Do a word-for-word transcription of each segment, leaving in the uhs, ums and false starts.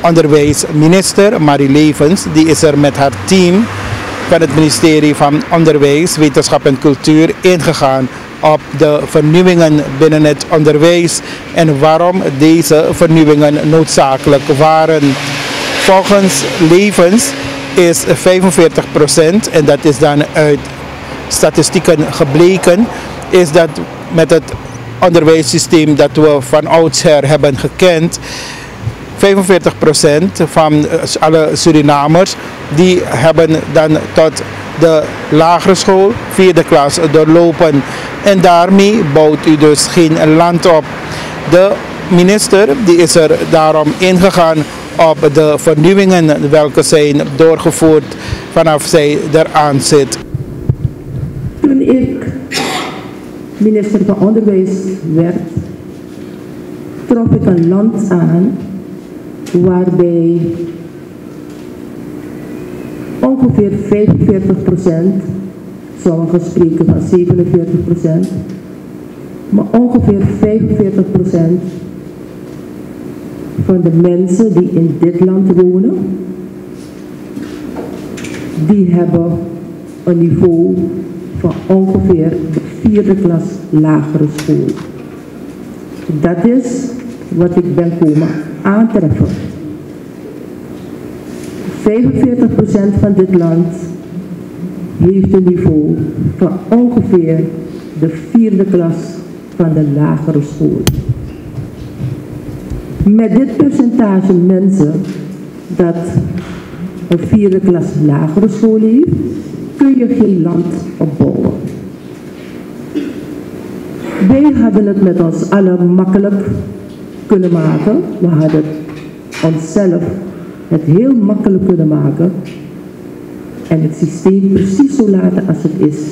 onderwijsminister Marie Levens, die is er met haar team van het ministerie van Onderwijs, Wetenschap en Cultuur ingegaan op de vernieuwingen binnen het onderwijs en waarom deze vernieuwingen noodzakelijk waren. Volgens Levens is vijfenveertig procent, en dat is dan uit statistieken gebleken, is dat met het onderwijssysteem dat we van oudsher hebben gekend, vijfenveertig procent van alle Surinamers die hebben dan tot de lagere school, vierde klas doorlopen. En daarmee bouwt u dus geen land op. De minister die is er daarom ingegaan op de vernieuwingen welke zijn doorgevoerd vanaf zij eraan zit. Toen ik minister van Onderwijs werd, trof ik een land aan waarbij ongeveer vijfenveertig procent, sommigen spreken van zevenenveertig procent, maar ongeveer vijfenveertig procent van de mensen die in dit land wonen, die hebben een niveau van ongeveer de vierde klas lagere school. Dat is wat ik ben komen aantreffen. vijfenveertig procent van dit land heeft een niveau van ongeveer de vierde klas van de lagere school. Met dit percentage mensen dat een vierde klas lagere school heeft, kun je geen land opbouwen. Wij hadden het met ons allen makkelijk kunnen maken. We hadden onszelf het heel makkelijk kunnen maken en het systeem precies zo laten als het is.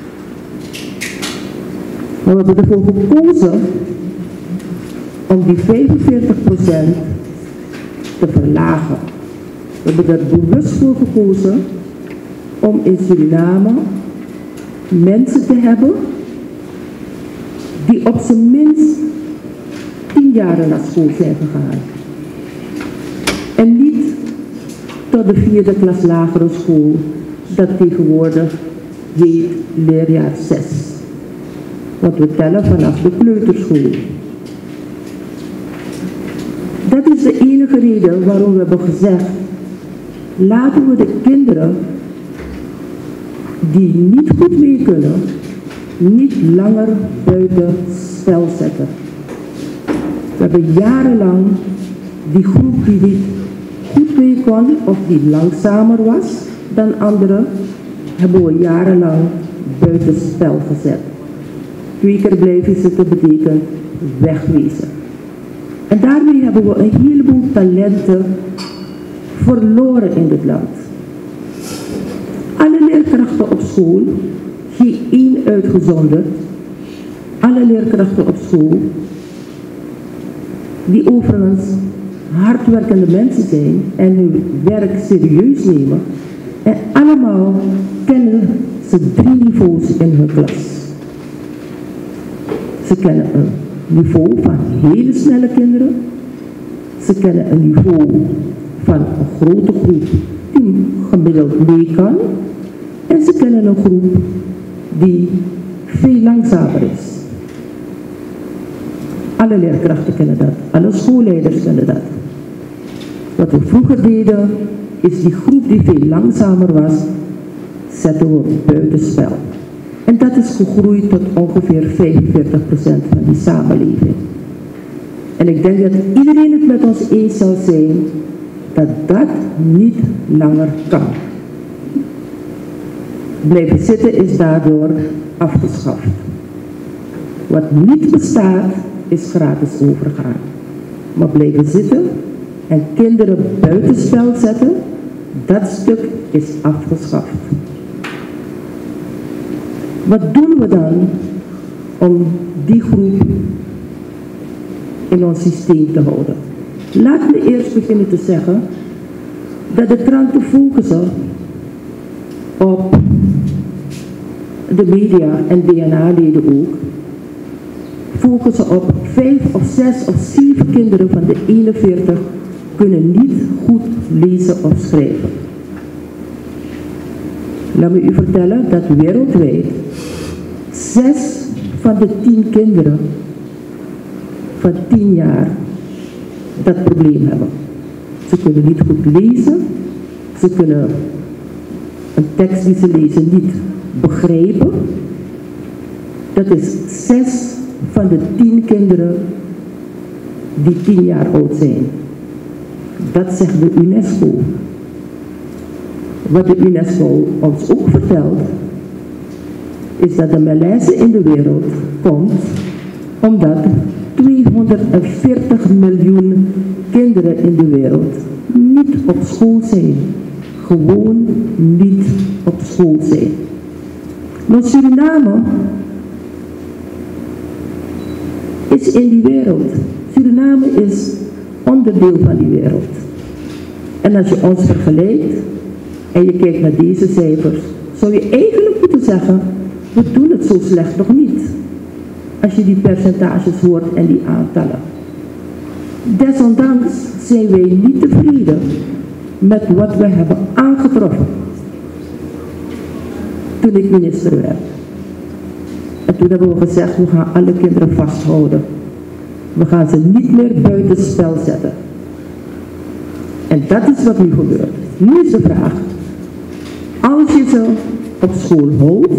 Maar we hebben ervoor gekozen om die vijfenveertig procent te verlagen. We hebben er bewust voor gekozen om in Suriname mensen te hebben die op zijn minst tien jaar naar school zijn gegaan. En niet tot de vierde klas lagere school, dat tegenwoordig heet leerjaar zes. Wat we tellen vanaf de kleuterschool. Dat is de enige reden waarom we hebben gezegd, laten we de kinderen die niet goed mee kunnen, niet langer buiten spel zetten. We hebben jarenlang die groep die niet goed mee kon of die langzamer was dan anderen, hebben we jarenlang buiten spel gezet. Twee keer blijven zitten betekent wegwezen. En daarmee hebben we een heleboel talenten verloren in dit land. Alle leerkrachten op school, geen één uitgezonderd, alle leerkrachten op school, die overigens hardwerkende mensen zijn en hun werk serieus nemen, en allemaal kennen ze drie niveaus in hun klas. Ze kennen een niveau van hele snelle kinderen, ze kennen een niveau van een grote groep die gemiddeld mee kan, en ze kennen een groep die veel langzamer is. Alle leerkrachten kennen dat, alle schoolleiders kennen dat. Wat we vroeger deden, is die groep die veel langzamer was, zetten we buitenspel. En dat is gegroeid tot ongeveer vijfenveertig procent van die samenleving. En ik denk dat iedereen het met ons eens zal zijn dat dat niet langer kan. Blijven zitten is daardoor afgeschaft. Wat niet bestaat is gratis overgaan. Maar blijven zitten en kinderen buitenspel zetten, dat stuk is afgeschaft. Wat doen we dan om die groep in ons systeem te houden? Laten we eerst beginnen te zeggen dat de kranten focussen op de media en D N A-leden ook, focussen op vijf of zes of zeven kinderen van de eenenveertig kunnen niet goed lezen of schrijven. Laat me u vertellen dat wereldwijd zes van de tien kinderen van tien jaar dat probleem hebben. Ze kunnen niet goed lezen, ze kunnen een tekst die ze lezen niet begrijpen. Dat is zes van de tien kinderen die tien jaar oud zijn. Dat zegt de UNESCO. Wat de UNESCO ons ook vertelt, is dat de malaise in de wereld komt omdat tweehonderdveertig miljoen kinderen in de wereld niet op school zijn. Gewoon niet op school zijn. Maar Suriname is in die wereld. Suriname is onderdeel van die wereld. En als je ons vergelijkt en je kijkt naar deze cijfers, zou je eigenlijk moeten zeggen, we doen het zo slecht nog niet. Als je die percentages hoort en die aantallen. Desondanks zijn wij niet tevreden met wat we hebben aangetroffen toen ik minister werd. En toen hebben we gezegd, we gaan alle kinderen vasthouden. We gaan ze niet meer buiten spel zetten. En dat is wat nu gebeurt. Nu is de vraag, als je ze op school houdt,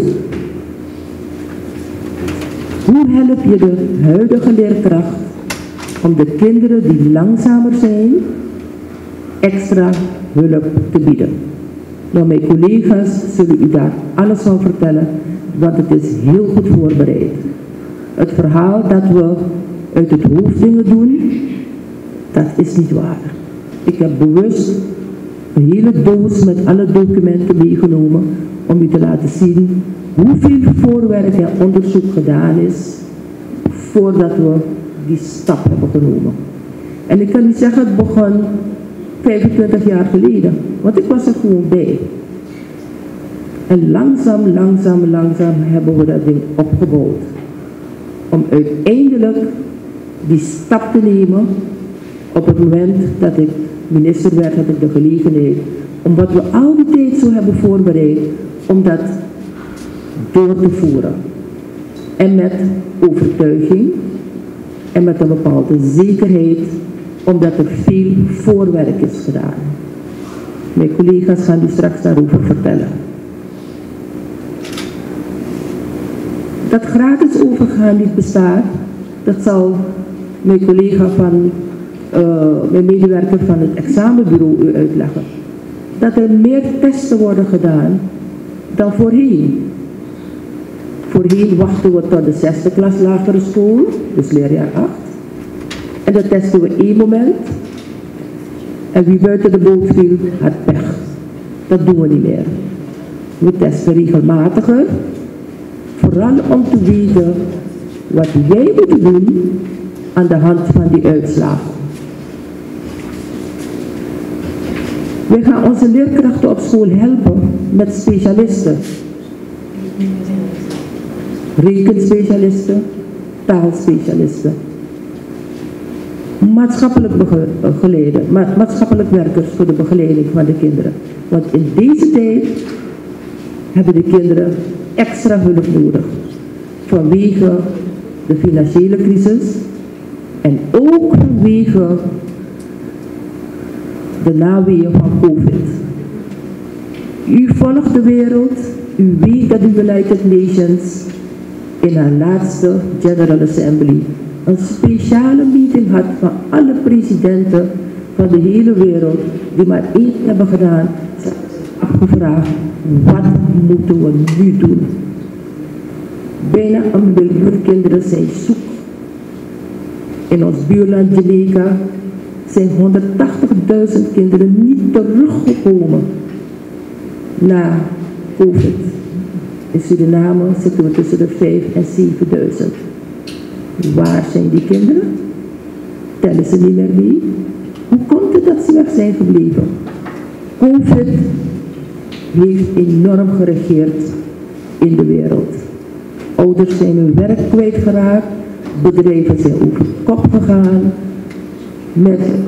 hoe help je de huidige leerkracht om de kinderen die langzamer zijn, extra hulp te bieden? Nou, mijn collega's zullen u daar alles van vertellen, want het is heel goed voorbereid. Het verhaal dat we uit het hoofd dingen doen, dat is niet waar. Ik heb bewust een hele doos met alle documenten meegenomen om u te laten zien hoeveel voorwerk en onderzoek gedaan is voordat we die stap hebben genomen. En ik kan u zeggen, het begon vijfentwintig jaar geleden, want ik was er gewoon bij. En langzaam, langzaam, langzaam hebben we dat ding opgebouwd. Om uiteindelijk die stap te nemen. Op het moment dat ik minister werd, had ik de gelegenheid om wat we al die tijd zo hebben voorbereid, om dat door te voeren. En met overtuiging en met een bepaalde zekerheid, omdat er veel voorwerk is gedaan. Mijn collega's gaan u straks daarover vertellen. Dat gratis overgaan niet bestaat, dat zal mijn collega van, uh, mijn medewerker van het examenbureau u uitleggen. Dat er meer testen worden gedaan dan voorheen. Voorheen wachten we tot de zesde klas lagere school, dus leerjaar acht. En dat testen we één moment. En wie buiten de boot viel, had pech. Dat doen we niet meer. We testen regelmatiger. Vooral om te weten wat jij moet doen aan de hand van die uitslagen. Wij gaan onze leerkrachten op school helpen met specialisten. Rekenspecialisten, taalspecialisten. Maatschappelijk begeleiden, ma maatschappelijk werkers voor de begeleiding van de kinderen. Want in deze tijd hebben de kinderen extra hulp nodig. Vanwege de financiële crisis en ook vanwege de naweeën van COVID. U volgt de wereld, u weet dat de United Nations in haar laatste General Assembly een speciale meeting had van alle presidenten van de hele wereld die maar één hebben gedaan. Ze hebben afgevraagd, wat moeten we nu doen? Bijna een miljoen kinderen zijn zoek. In ons buurland Jamaica zijn honderdtachtigduizend kinderen niet teruggekomen na COVID. In Suriname zitten we tussen de vijf en zevenduizend. Waar zijn die kinderen? Tellen ze niet meer mee? Hoe komt het dat ze weg zijn gebleven? COVID heeft enorm geregeerd in de wereld. Ouders zijn hun werk kwijtgeraakt, bedrijven zijn over de kop gegaan, met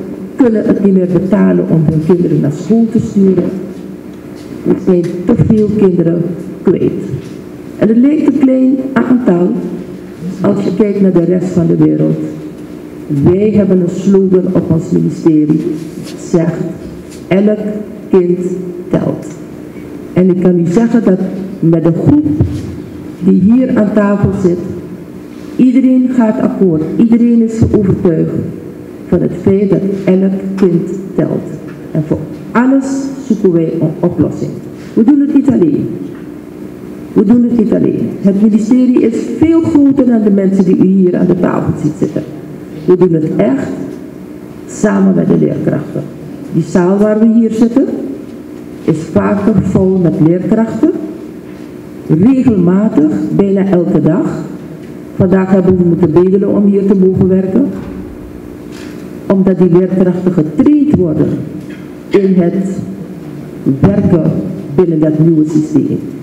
kunnen het niet meer betalen om hun kinderen naar school te sturen. Er zijn te veel kinderen kwijt. En het lijkt een klein aantal als je kijkt naar de rest van de wereld. Wij hebben een slogan op ons ministerie. Zegt, elk kind telt. En ik kan u zeggen dat met de groep die hier aan tafel zit, iedereen gaat akkoord. Iedereen is overtuigd van het feit dat elk kind telt. En voor alles zoeken wij een oplossing. We doen het niet alleen. We doen het niet alleen. Het ministerie is veel groter dan de mensen die u hier aan de tafel ziet zitten. We doen het echt samen met de leerkrachten. Die zaal waar we hier zitten is vaker vol met leerkrachten. Regelmatig, bijna elke dag. Vandaag hebben we moeten bedelen om hier te mogen werken. Omdat die leerkrachten getraind worden in het werken binnen dat nieuwe systeem.